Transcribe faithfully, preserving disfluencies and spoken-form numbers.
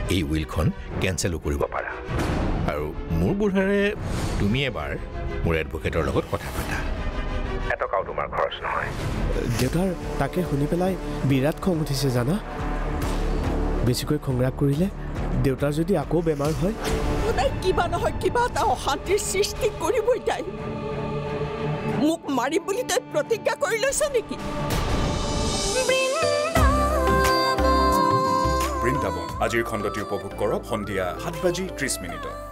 এই উইলখন কেঞ্চেলো কৰিব পাৰা আৰু মোৰ বুঢ়াৰে তুমি এবাৰ মোৰ এডভোকেটৰ লগত কথা পাতা এটকাও তোমাৰ খৰচ নহয় দেউতাৰ তাকে শুনি পেলাই বিৰাট খং উঠিছে জানা বেছিকৈ খংৰাগ কৰিলে দেউতাৰ যদি আকৌ বেমাৰ হয় তাই কিবা নহয় কিবা এটা অশান্তিৰ সৃষ্টি কৰিবই তাই মোক মাৰিম বুলি তাই প্ৰতিজ্ঞা কৰি লৈছে নেকি বৃন্দাবন আজিৰ খণ্ডটি উপভোগ কৰক সন্ধিয়া সাত বাজি ত্ৰিশ মিনিটত